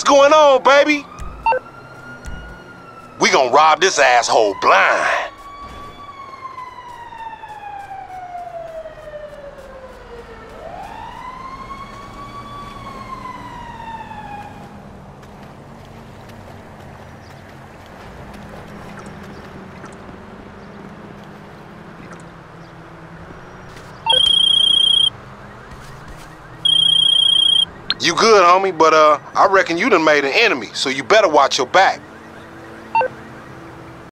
What's going on, baby? We gonna rob this asshole blind. You good, homie, but I reckon you done made an enemy, so you better watch your back.